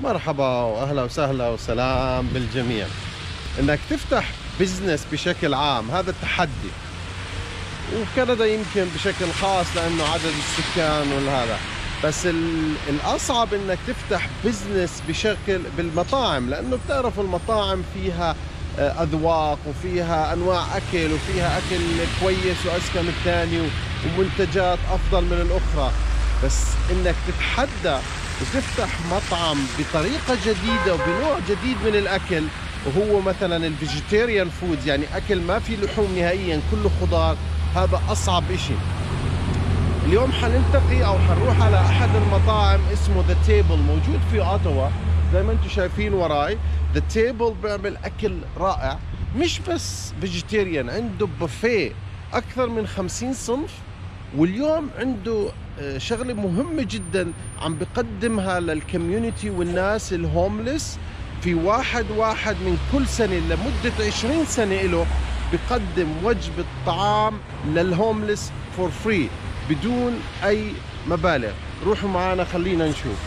مرحبا واهلا وسهلا وسلام بالجميع. انك تفتح بزنس بشكل عام هذا التحدي، وكندا يمكن بشكل خاص لانه عدد السكان والهذا، بس الاصعب انك تفتح بزنس بشكل بالمطاعم، لانه بتعرف المطاعم فيها اذواق وفيها انواع اكل وفيها اكل كويس واذكى من الثاني ومنتجات افضل من الاخرى. بس انك تتحدى وتفتح مطعم بطريقه جديده وبنوع جديد من الاكل، وهو مثلا الفيجيتيريان فود، يعني اكل ما في لحوم نهائيا كله خضار، هذا اصعب اشي. اليوم حنلتقي او حنروح على احد المطاعم اسمه ذا تيبل، موجود في اوتوا زي ما انتم شايفين وراي. ذا تيبل بيعمل اكل رائع، مش بس فيجيتيريان، عنده بوفيه اكثر من 50 صنف. واليوم عنده شغله مهمه جدا عم بقدمها للكوميونتي والناس الهوملس، في واحد من كل سنه لمده 20 سنه له بقدم وجبه طعام للهوملس فور فري بدون اي مبالغ. روحوا معنا خلينا نشوف.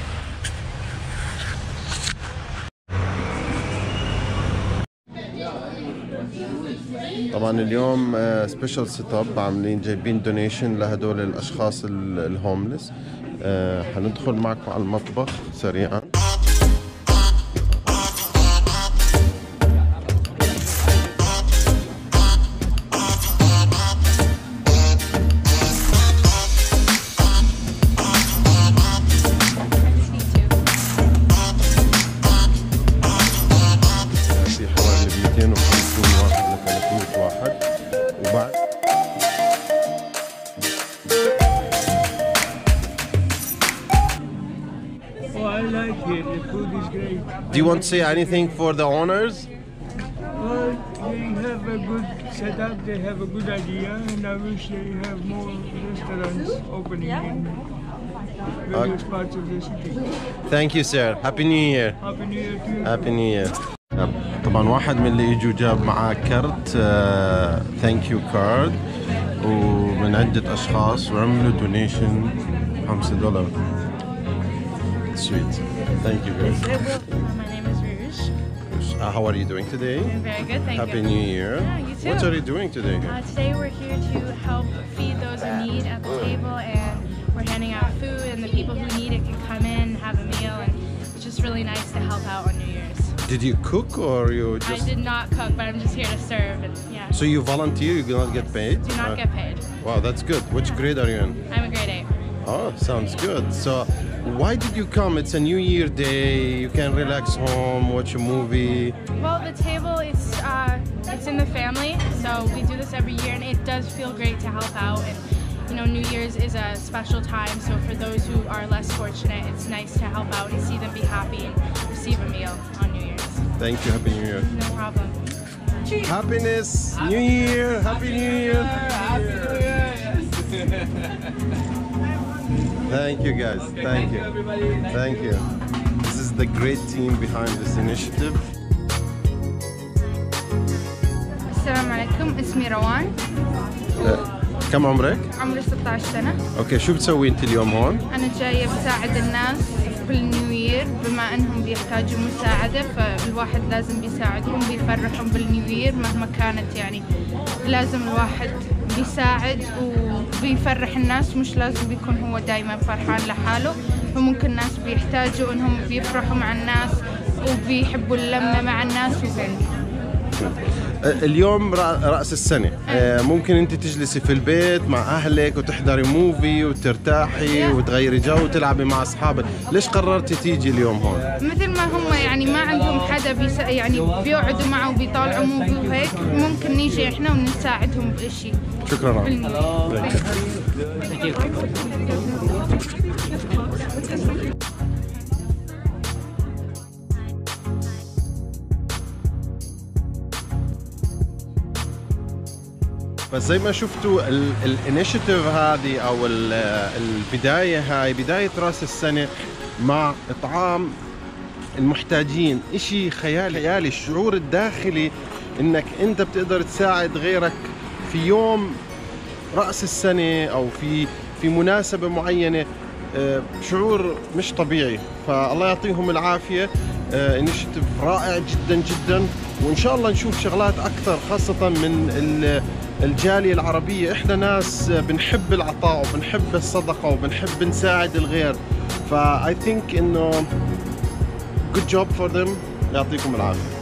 طبعا اليوم سبيشال سيت اب، عاملين جايبين دونيشن لهدول الاشخاص الهوملس. حندخل معكم على المطبخ سريعا. في حوالي 250 واحد ل 300 واحد. وبعد Oh, I like it. The food is great. Do you want to say anything for the owners? Well, they have a good setup. They have a good idea, and I wish they have more restaurants opening in various parts of the city. Thank you sir. Happy New Year. Happy New Year to you. Happy New Year. طبعا واحد من اللي اجوا جاب معاه كارت ثانك يو كارد ومن عدة اشخاص وعملوا دونيشن $5. Sweet. Thank you guys. My name is Rouge. How are you doing today? I'm very good, thank Happy you. New Year. Yeah, you too. What are you doing today here? Today we're here to help feed those in need at the table, and we're handing out food, and the people who need it can come in, have a meal, and it's just really nice to help out on New Year's. Did you cook or you I just... did not cook, but I'm just here to serve, and yeah. So you volunteer, you do not get paid? Do not get paid. Wow, that's good. Which grade are you in? I'm a grade 8. Oh, sounds good. So, why did you come? It's a New Year day. You can relax home, watch a movie. Well, the table it's in the family, so we do this every year, and it does feel great to help out. And you know, New Year's is a special time, so for those who are less fortunate, it's nice to help out and see them be happy and receive a meal on New Year's. Thank you. Happy New Year. No problem. Cheers. Happiness. New Year. Happy New Year. Happy New Year. Thank you guys. Thank you. Thank you. This is the great team behind this initiative. السلام عليكم، اسمي روان، كم عمرك؟ عمري 16 سنة. اوكي، شو بتسوي انت اليوم هون؟ أنا جاية بساعد الناس في النيو يير، بما أنهم بيحتاجوا مساعدة فالواحد لازم بيساعدهم، بيفرحهم بالنيو يير مهما كانت، يعني لازم الواحد بيساعد وبيفرح الناس، مش لازم بيكون هو دايما فرحان لحاله، فممكن الناس بيحتاجوا إنهم بيفرحوا مع الناس وبيحبوا اللمة مع الناس وهيك. اليوم رأس السنة، ممكن انت تجلسي في البيت مع اهلك وتحضري موفي وترتاحي وتغيري جو وتلعبي مع اصحابك، ليش قررتي تيجي اليوم هون؟ مثل ما هم يعني ما عندهم حدا يعني بيقعدوا معه وبيطالعوا موفي وهيك، ممكن نيجي احنا ونساعدهم بشيء. شكرا. بس زي ما شفتوا الانيشيتيف هذه او البدايه هاي بدايه راس السنه مع اطعام المحتاجين، اشي خيالي. الشعور الداخلي انك انت بتقدر تساعد غيرك في يوم راس السنه او في مناسبه معينه، شعور مش طبيعي. فالله يعطيهم العافية. انيشيتيف رائع جدا جدا، وإن شاء الله نشوف شغلات أكثر خاصة من الجالية العربية. إحنا ناس بنحب العطاء وبنحب الصدقة وبنحب نساعد الغير. I think إنه good job for them. يعطيكم العافية.